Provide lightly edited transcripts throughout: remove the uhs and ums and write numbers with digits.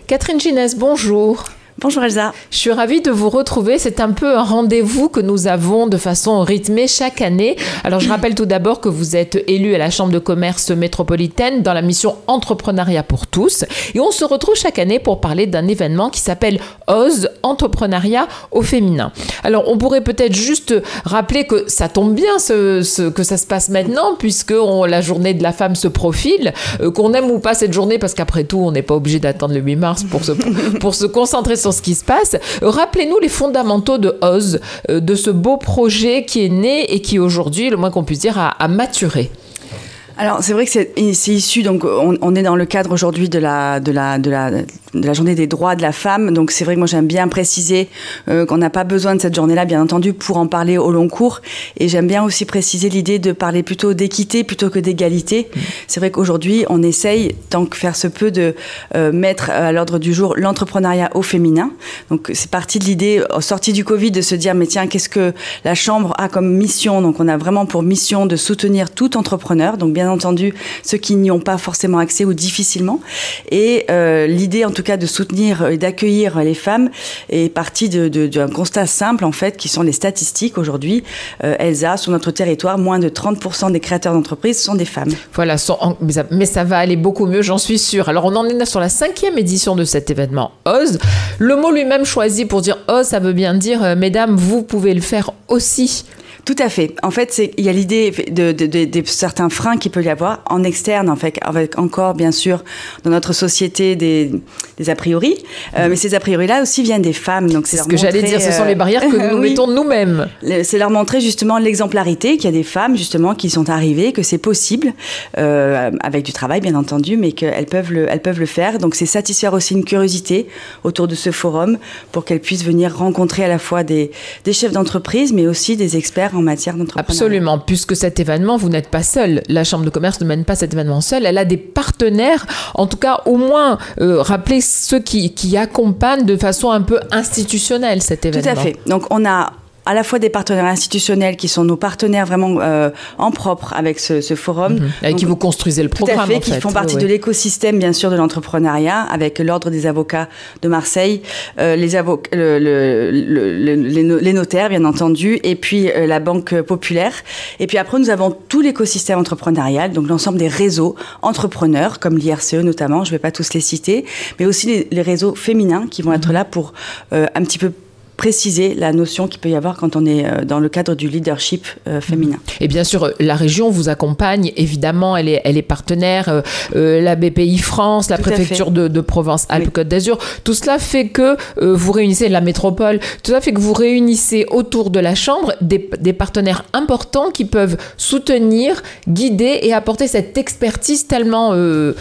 Catherine Ginès, bonjour. Bonjour Elsa. Je suis ravie de vous retrouver. C'est un peu un rendez-vous que nous avons de façon rythmée chaque année. Alors je rappelle tout d'abord que vous êtes élue à la Chambre de commerce métropolitaine dans la mission Entrepreneuriat pour tous. Et on se retrouve chaque année pour parler d'un événement qui s'appelle OSE, Entrepreneuriat au féminin. Alors on pourrait peut-être juste rappeler que ça tombe bien que ça se passe maintenant puisque la journée de la femme se profile. Qu'on aime ou pas cette journée, parce qu'après tout on n'est pas obligé d'attendre le 8 mars pour se concentrer sur ce qui se passe. Rappelez-nous les fondamentaux de OSE, de ce beau projet qui est né et qui aujourd'hui, le moins qu'on puisse dire, a maturé. Alors c'est vrai que c'est issu, donc on est dans le cadre aujourd'hui de la journée des droits de la femme, donc c'est vrai que moi j'aime bien préciser qu'on n'a pas besoin de cette journée-là, bien entendu, pour en parler au long cours, et j'aime bien aussi préciser l'idée de parler plutôt d'équité plutôt que d'égalité. C'est vrai qu'aujourd'hui on essaye, tant que faire se peut, de mettre à l'ordre du jour l'entrepreneuriat au féminin. Donc c'est parti de l'idée, sortie du Covid, de se dire mais tiens, qu'est-ce que la Chambre a comme mission? Donc on a vraiment pour mission de soutenir tout entrepreneur, donc bien entendu ceux qui n'y ont pas forcément accès ou difficilement, et l'idée en tout cas de soutenir et d'accueillir les femmes est partie d'un constat simple en fait, qui sont les statistiques aujourd'hui. Elsa, sur notre territoire, moins de 30% des créateurs d'entreprises sont des femmes. Voilà, mais ça va aller beaucoup mieux, j'en suis sûre. Alors on en est sur la 5e édition de cet événement OSE. Le mot lui-même choisi pour dire OSE, ça veut bien dire mesdames, vous pouvez le faire aussi. Tout à fait. En fait, il y a l'idée de certains freins qu'il peut y avoir en externe, en fait, avec encore, bien sûr, dans notre société, des a priori. Mais ces a priori-là aussi viennent des femmes. Donc c'est ce que j'allais dire, ce sont les barrières que nous mettons nous-mêmes. C'est leur montrer justement l'exemplarité, qu'il y a des femmes, justement, qui sont arrivées, que c'est possible, avec du travail, bien entendu, mais qu'elles peuvent le faire. Donc c'est satisfaire aussi une curiosité autour de ce forum pour qu'elles puissent venir rencontrer à la fois des chefs d'entreprise, mais aussi des experts en matière d'entrepreneuriat. Absolument, puisque cet événement, vous n'êtes pas seul. La Chambre de commerce ne mène pas cet événement seule. Elle a des partenaires, en tout cas au moins rappeler ceux qui accompagnent de façon un peu institutionnelle cet événement. Tout à fait. Donc on a à la fois des partenaires institutionnels qui sont nos partenaires vraiment en propre avec ce forum. Avec qui vous construisez le programme, tout à fait, qui font partie de l'écosystème, bien sûr, de l'entrepreneuriat, avec l'Ordre des avocats de Marseille, les notaires, bien entendu, et puis la Banque Populaire. Et puis après, nous avons tout l'écosystème entrepreneurial, donc l'ensemble des réseaux entrepreneurs, comme l'IRCE notamment, je ne vais pas tous les citer, mais aussi les réseaux féminins qui vont être là pour un petit peu préciser la notion qu'il peut y avoir quand on est dans le cadre du leadership féminin. Et bien sûr, la région vous accompagne, évidemment, elle est partenaire, la BPI France, la préfecture de Provence-Alpes-Côte d'Azur. Tout cela fait que vous réunissez la métropole, tout ça fait que vous réunissez autour de la Chambre des partenaires importants qui peuvent soutenir, guider et apporter cette expertise tellement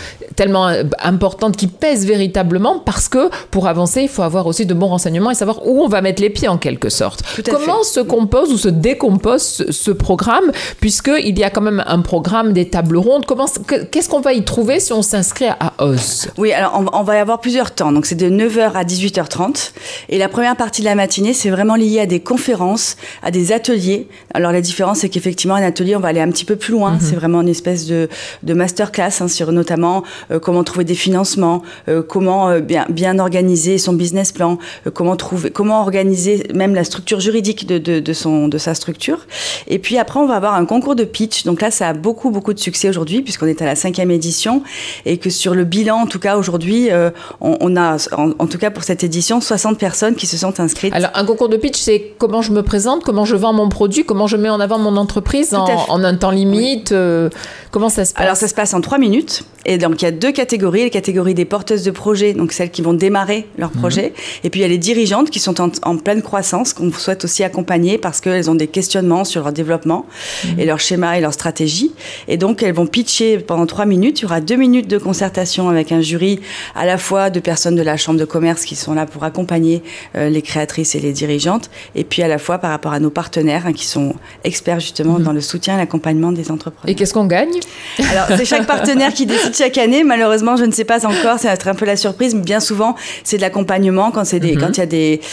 importante qui pèse véritablement, parce que pour avancer, il faut avoir aussi de bons renseignements et savoir où on va mettre les pieds en quelque sorte. Comment se compose ou se décompose ce programme, puisqu'il y a quand même un programme des tables rondes. Qu'est-ce qu'on va y trouver si on s'inscrit à OSE? Oui, alors on va y avoir plusieurs temps. Donc c'est de 9h à 18h30. Et la première partie de la matinée, c'est vraiment lié à des conférences, à des ateliers. Alors la différence, c'est qu'effectivement, un atelier, on va aller un petit peu plus loin. C'est vraiment une espèce de masterclass sur notamment comment trouver des financements, comment bien organiser son business plan, comment organiser même la structure juridique de sa structure. Et puis après, on va avoir un concours de pitch. Donc là, ça a beaucoup de succès aujourd'hui, puisqu'on est à la 5e édition, et que sur le bilan, en tout cas aujourd'hui, on a, en tout cas pour cette édition, 60 personnes qui se sont inscrites. Alors un concours de pitch, c'est comment je me présente, comment je vends mon produit, comment je mets en avant mon entreprise en un temps limite. Comment ça se passe? Alors ça se passe en 3 minutes. Et donc il y a 2 catégories, les catégories des porteuses de projets, donc celles qui vont démarrer leur projet, et puis il y a les dirigeantes qui sont en pleine croissance, qu'on souhaite aussi accompagner parce qu'elles ont des questionnements sur leur développement et leur schéma et leur stratégie. Et donc elles vont pitcher pendant 3 minutes. Il y aura 2 minutes de concertation avec un jury à la fois de personnes de la Chambre de commerce qui sont là pour accompagner les créatrices et les dirigeantes, et puis à la fois par rapport à nos partenaires qui sont experts justement dans le soutien et l'accompagnement des entrepreneurs. Et qu'est-ce qu'on gagne? Alors c'est chaque partenaire qui décide chaque année. Malheureusement, je ne sais pas encore, ça va être un peu la surprise, mais bien souvent c'est de l'accompagnement quand il y a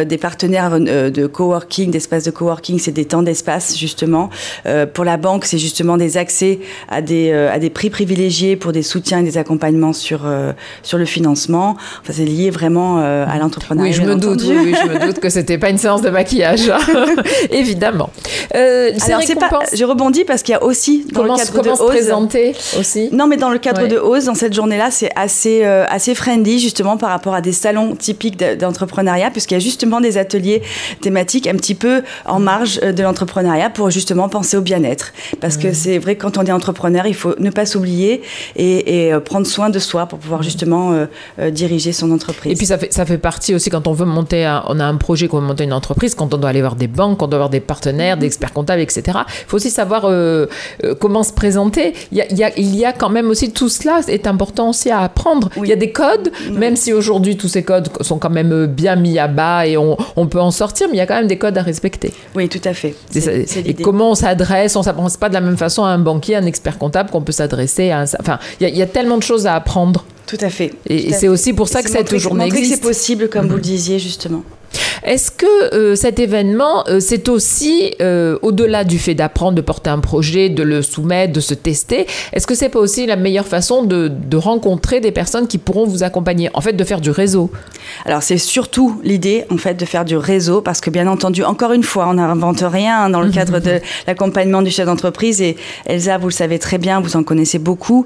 des partenaires de coworking, d'espaces de coworking, c'est des temps d'espace justement. Pour la banque, c'est justement des accès à des prix privilégiés pour des soutiens et des accompagnements sur le financement. Enfin, c'est lié vraiment à l'entrepreneuriat. Oui, je me doute que c'était pas une séance de maquillage, évidemment. Alors, je rebondis parce qu'il y a aussi dans le cadre de Ose. Présenter aussi. Non, mais dans le cadre de Ose, dans cette journée-là, c'est assez friendly justement par rapport à des salons typiques d'entrepreneuriat, puisqu'il y a justement des ateliers thématiques un petit peu en marge de l'entrepreneuriat pour justement penser au bien-être. Parce que c'est vrai que quand on est entrepreneur, il faut ne pas s'oublier et prendre soin de soi pour pouvoir justement diriger son entreprise. Et puis ça fait partie aussi quand on veut on a un projet, qu'on veut monter une entreprise, quand on doit aller voir des banques, quand on doit voir des partenaires, des experts comptables, etc. Il faut aussi savoir comment se présenter. Il y a quand même aussi tout cela est important aussi à apprendre. Oui. Il y a des codes, même si aujourd'hui tous ces codes sont quand même bien mis à bas et on peut en sortir, mais il y a quand même des codes à respecter. Oui, tout à fait. Et comment on s'adresse, on ne s'adresse pas de la même façon à un banquier, à un expert comptable qu'on peut s'adresser à enfin, il y a tellement de choses à apprendre. Tout à fait. Et c'est aussi pour ça que cette journée existe. C'est possible, comme vous le disiez, justement. Est-ce que cet événement, c'est aussi, au-delà du fait d'apprendre, de porter un projet, de le soumettre, de se tester, est-ce que c'est pas aussi la meilleure façon de rencontrer des personnes qui pourront vous accompagner, en fait, de faire du réseau? Alors, c'est surtout l'idée, en fait, de faire du réseau, parce que bien entendu, encore une fois, on n'invente rien dans le cadre de l'accompagnement du chef d'entreprise. Et Elsa, vous le savez très bien, vous en connaissez beaucoup.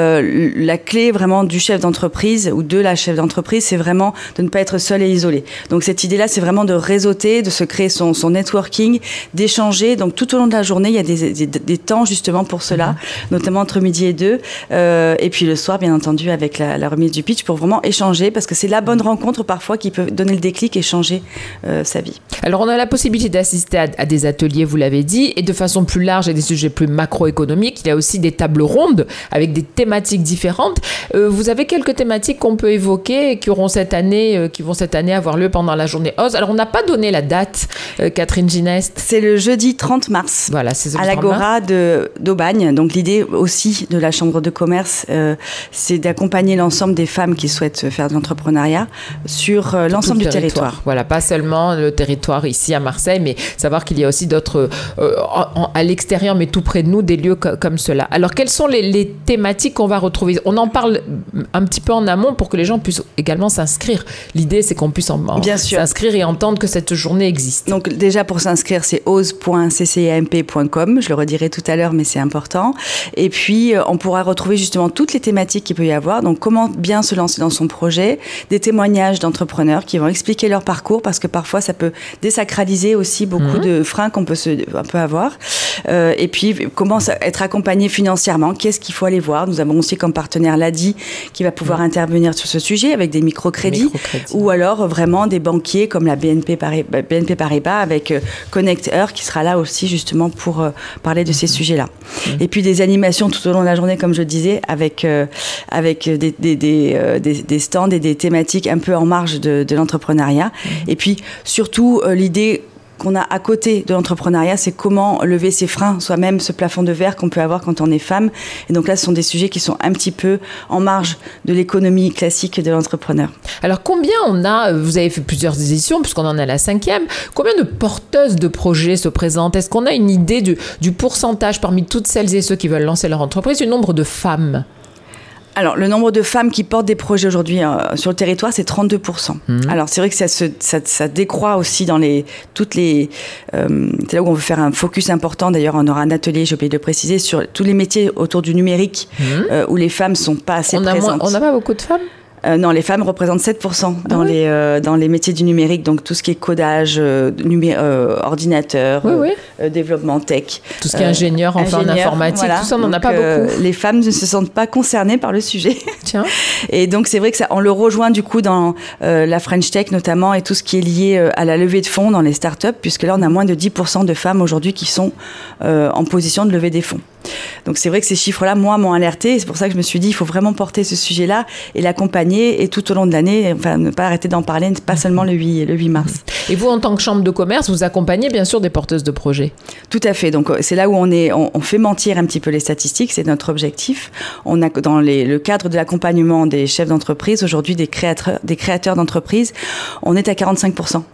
La clé vraiment du chef d'entreprise ou de la chef d'entreprise, c'est vraiment de ne pas être seul et isolé. Donc, cette idée-là, c'est vraiment de réseauter, de se créer son networking, d'échanger. Donc, tout au long de la journée, il y a des temps justement pour cela, notamment entre midi et 2. Et puis le soir, bien entendu, avec la remise du pitch pour vraiment échanger, parce que c'est la bonne rencontre parfois qui peut donner le déclic et changer sa vie. Alors, on a la possibilité d'assister à des ateliers, vous l'avez dit, et de façon plus large et des sujets plus macroéconomiques. Il y a aussi des tables rondes avec des thématiques différentes. Vous avez quelques thématiques qu'on peut évoquer et qui vont cette année avoir lieu pendant la journée Ose. Alors, on n'a pas donné la date, Catherine Gineste. C'est le jeudi 30 mars. Voilà, c'est à l'Agora d'Aubagne. Donc, l'idée aussi de la Chambre de commerce, c'est d'accompagner l'ensemble des femmes qui souhaitent faire de l'entrepreneuriat sur l'ensemble du territoire. Voilà, pas seulement le territoire ici à Marseille, mais savoir qu'il y a aussi d'autres, à l'extérieur, mais tout près de nous, des lieux comme cela. Alors, quelles sont les thématiques qu'on va retrouver? On en parle un petit peu en amont pour que les gens puissent également s'inscrire. L'idée, c'est qu'on puisse s'inscrire et entendre que cette journée existe. Donc déjà pour s'inscrire, c'est ose.ccamp.com. Je le redirai tout à l'heure, mais c'est important. Et puis on pourra retrouver justement toutes les thématiques qu'il peut y avoir. Donc comment bien se lancer dans son projet, des témoignages d'entrepreneurs qui vont expliquer leur parcours, parce que parfois ça peut désacraliser aussi beaucoup de freins qu'on peut avoir. Et puis comment être accompagné financièrement, qu'est-ce qu'il faut aller voir. Nous avons aussi comme partenaire l'ADI qui va pouvoir intervenir sur ce sujet avec des microcrédits. Ou alors vraiment des banquiers comme la BNP Paribas avec Connect Her qui sera là aussi justement pour parler de ces sujets-là. Et puis des animations tout au long de la journée, comme je le disais, avec des stands et des thématiques un peu en marge de l'entrepreneuriat. Et puis surtout l'idée qu'on a à côté de l'entrepreneuriat, c'est comment lever ses freins, soi-même ce plafond de verre qu'on peut avoir quand on est femme. Et donc là, ce sont des sujets qui sont un petit peu en marge de l'économie classique de l'entrepreneur. Alors combien vous avez fait plusieurs éditions, puisqu'on en est à la 5e, combien de porteuses de projets se présentent? Est-ce qu'on a une idée du pourcentage parmi toutes celles et ceux qui veulent lancer leur entreprise, du nombre de femmes? Alors, le nombre de femmes qui portent des projets aujourd'hui sur le territoire, c'est 32%. Alors, c'est vrai que ça décroît aussi dans c'est là où on veut faire un focus important. D'ailleurs, on aura un atelier, j'ai oublié de le préciser, sur tous les métiers autour du numérique, où les femmes ne sont pas assez présentes. On n'a pas beaucoup de femmes? Non, les femmes représentent 7% dans les métiers du numérique, donc tout ce qui est codage, ordinateur, développement tech. Tout ce qui est ingénieur en informatique, voilà. Tout ça, on n'en a pas beaucoup. Les femmes ne se sentent pas concernées par le sujet. Tiens. Et donc, c'est vrai que on le rejoint du coup dans la French Tech notamment et tout ce qui est lié à la levée de fonds dans les startups, puisque là, on a moins de 10% de femmes aujourd'hui qui sont en position de lever des fonds. Donc c'est vrai que ces chiffres-là, moi, m'ont alerté. C'est pour ça que je me suis dit, il faut vraiment porter ce sujet-là et l'accompagner, et tout au long de l'année, enfin, ne pas arrêter d'en parler, pas seulement le 8 mars. Et vous, en tant que chambre de commerce, vous accompagnez bien sûr des porteuses de projets? Tout à fait. Donc c'est là où on fait mentir un petit peu les statistiques, c'est notre objectif. On a dans le cadre de l'accompagnement des chefs d'entreprise, aujourd'hui des créateurs d'entreprise, on est à 45%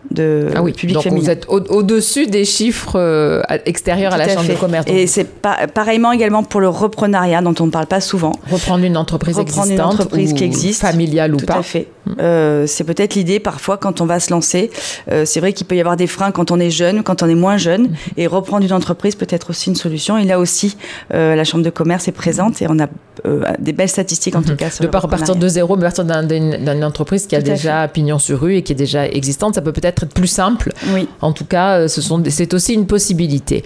de public donc féminin. Vous êtes au-dessus des chiffres extérieurs à la Chambre de commerce. Et c'est pareillement également pour le reprenariat dont on ne parle pas souvent. Reprendre une entreprise existante, qui existe, familiale ou pas. Tout à fait. C'est peut-être l'idée parfois quand on va se lancer. C'est vrai qu'il peut y avoir des freins quand on est jeune, quand on est moins jeune. Et reprendre une entreprise peut être aussi une solution. Et là aussi, la Chambre de commerce est présente et on a des belles statistiques en tout cas. De ne pas repartir de zéro, mais partir d'une entreprise qui a déjà pignon sur rue et qui est déjà existante. Ça peut peut-être être plus simple. Oui. En tout cas, c'est aussi une possibilité.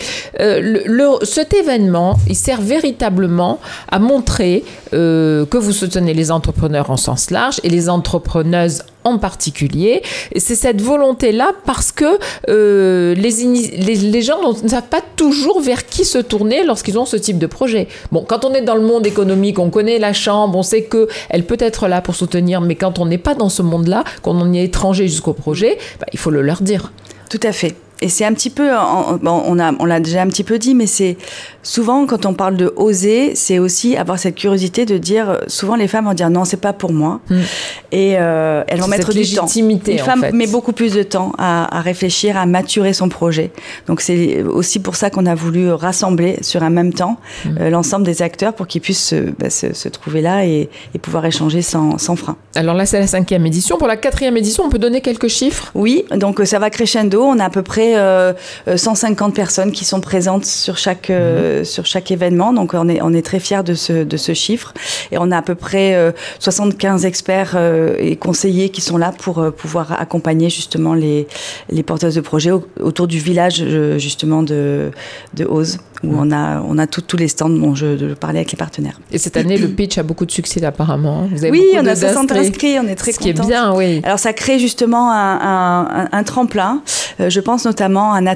Cet événement, il sert véritablement à montrer que vous soutenez les entrepreneurs en sens large et les entrepreneuses en particulier. Et c'est cette volonté-là parce que les gens ne savent pas toujours vers qui se tourner lorsqu'ils ont ce type de projet. Bon, quand on est dans le monde économique, on connaît la Chambre, on sait qu'elle peut être là pour soutenir, mais quand on n'est pas dans ce monde-là, qu'on est étranger jusqu'au projet, il faut le leur dire. Tout à fait. Et c'est un petit peu, on l'a déjà un petit peu dit, mais c'est souvent quand on parle de oser, c'est aussi avoir cette curiosité de dire, souvent les femmes vont dire non, c'est pas pour moi. Et elles vont mettre du temps. Une femme met beaucoup plus de temps à réfléchir, à maturer son projet. Donc c'est aussi pour ça qu'on a voulu rassembler sur un même temps l'ensemble des acteurs pour qu'ils puissent se trouver là et pouvoir échanger sans frein. Alors là, c'est la 5e édition. Pour la 4e édition, on peut donner quelques chiffres? Oui, donc ça va crescendo. On a à peu près 150 personnes qui sont présentes sur chaque événement. Donc on est très fiers de ce chiffre. Et on a à peu près 75 experts et conseillers qui sont là pour pouvoir accompagner justement les porteuses de projets autour du village justement de Ose, où on a tous les stands dont je parlais avec les partenaires. Et cette année, le pitch a beaucoup de succès apparemment. Vous avez on a 60 inscrits, on est très contents. Ce qui est bien, oui. Alors ça crée justement un tremplin. Je pense notamment à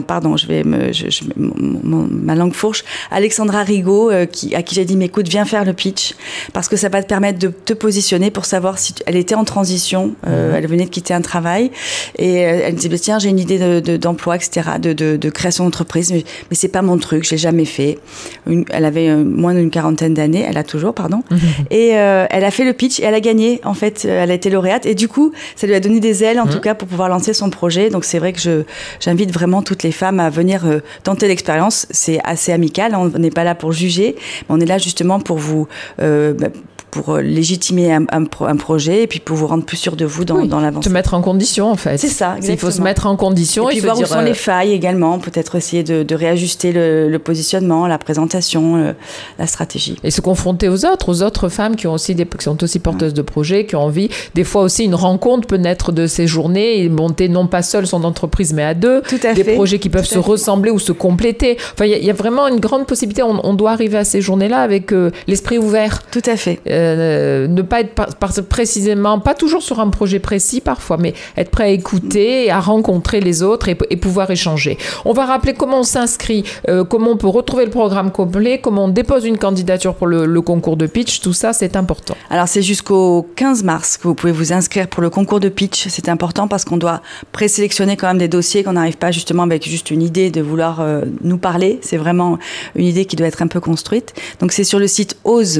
ma langue fourche, Alexandra Rigaud, à qui j'ai dit, mais écoute, viens faire le pitch, parce que ça va te permettre de te positionner pour savoir si elle était en transition, elle venait de quitter un travail, et elle me disait, tiens, j'ai une idée d'emploi, etc., de création d'entreprise, mais c'est pas mon truc, je l'ai jamais fait. Elle avait moins d'une quarantaine d'années, elle a toujours, pardon, et elle a fait le pitch, et elle a gagné, en fait, elle a été lauréate, et du coup, ça lui a donné des ailes, en tout cas, pour pouvoir lancer son projet. Donc c'est vrai que j'invite vraiment toutes les femmes à venir tenter l'expérience. C'est assez amical, on n'est pas là pour juger, mais on est là justement pour vous pour légitimer un projet et puis pour vous rendre plus sûr de vous dans l'avancée. Se mettre en condition, en fait. C'est ça, exactement. Il faut se mettre en condition. Et puis voir où sont les failles également, peut-être essayer de réajuster le positionnement, la présentation, la stratégie. Et se confronter aux autres femmes qui sont aussi porteuses de projets, qui ont envie. Des fois aussi, une rencontre peut naître de ces journées et monter non pas seule son entreprise, mais à deux. Tout à des fait. Projets qui peuvent se ressembler ou se compléter. Enfin, il y a vraiment une grande possibilité. On doit arriver à ces journées-là avec l'esprit ouvert. Tout à fait. Ne pas être précisément, pas toujours sur un projet précis parfois, mais être prêt à écouter, à rencontrer les autres et pouvoir échanger. On va rappeler comment on s'inscrit, comment on peut retrouver le programme complet, comment on dépose une candidature pour le concours de pitch, tout ça c'est important. Alors c'est jusqu'au 15 mars que vous pouvez vous inscrire pour le concours de pitch. C'est important parce qu'on doit présélectionner quand même des dossiers, qu'on n'arrive pas justement avec juste une idée de vouloir nous parler. C'est vraiment une idée qui doit être un peu construite. Donc c'est sur le site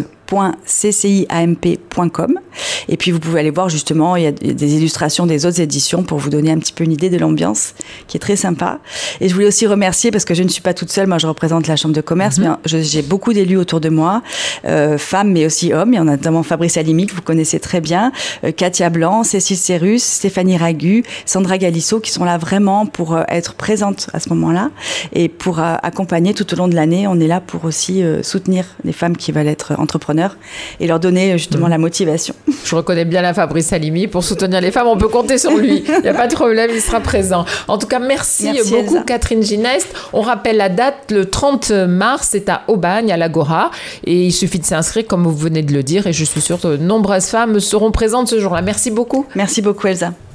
ose.cciamp.com et puis vous pouvez aller voir justement, il y a des illustrations des autres éditions pour vous donner un petit peu une idée de l'ambiance qui est très sympa. Et je voulais aussi remercier, parce que je ne suis pas toute seule, moi je représente la Chambre de commerce, mais j'ai beaucoup d'élus autour de moi, femmes mais aussi hommes. Il y en a notamment Fabrice Alimi que vous connaissez très bien, Katia Blanc, Cécile Cérus, Stéphanie Ragu, Sandra Galisso, qui sont là vraiment pour être présentes à ce moment-là et pour accompagner tout au long de l'année. On est là pour aussi soutenir les femmes qui veulent être entrepreneurs et leur donner justement la motivation. Je reconnais bien la Fabrice Alimi. Pour soutenir les femmes, on peut compter sur lui. Il n'y a pas de problème, il sera présent. En tout cas, merci beaucoup Elsa. Catherine Gineste. On rappelle la date, le 30 mars, c'est à Aubagne, à l'Agora. Et il suffit de s'inscrire, comme vous venez de le dire. Et je suis sûre que de nombreuses femmes seront présentes ce jour-là. Merci beaucoup. Merci beaucoup Elsa.